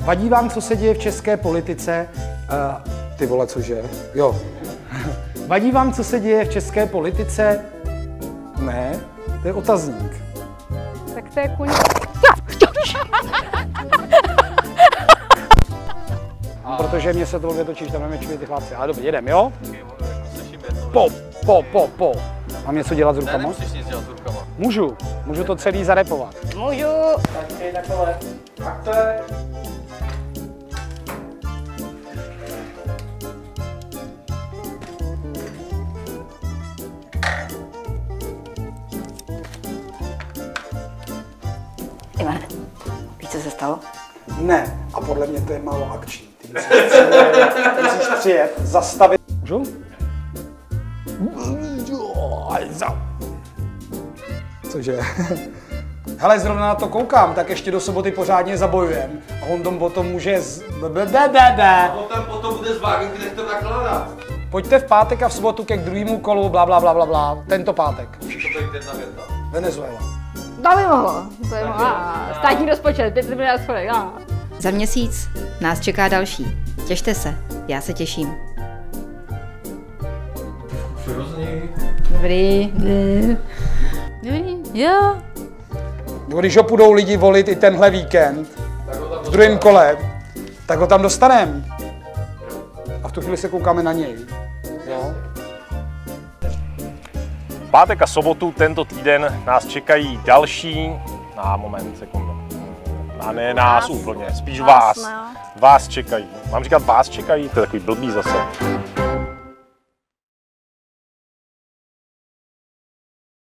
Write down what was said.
Vadí vám, co se děje v české politice? Ty vole, cože? Jo. Vadí vám, co se děje v české politice? Ne, to je otazník. Tak to je kuň. Protože mě se tohle točíš, tam nemečují ty chlapci. Ale dobře, jedem, jo? Po. Mám něco dělat s rukama? Nemusíš nic dělat s rukama. Můžu to celý zarepovat. Můžu. Tak takhle. Takhle. Ivane, víš, co se stalo? Ne, a podle mě to je málo akční. Ty musíš přijet, zastavit. Můžu? Cože? Hele, zrovna na to koukám, tak ještě do soboty pořádně zabojujem. A on tom potom může A potom bude s vágem, kde to nakládat. Pojďte v pátek a v sobotu ke druhému kolu, bla. Tento pátek. Musí to být jedna věta. Venezuela. To by mohlo. Státní rozpočet, 500 miliard schodek. Za měsíc nás čeká další. Těšte se, já se těším. Přirozený. Dobrý. Jo. Když ho půjdou lidi volit i tenhle víkend, v druhém kole, tak ho tam dostaneme. A v tu chvíli se koukáme na něj. Jo? V pátek a sobotu tento týden nás čekají další, sekundu. A ne nás úplně, spíš vás. Vás čekají. Mám říkat vás čekají? To je takový blbý zase.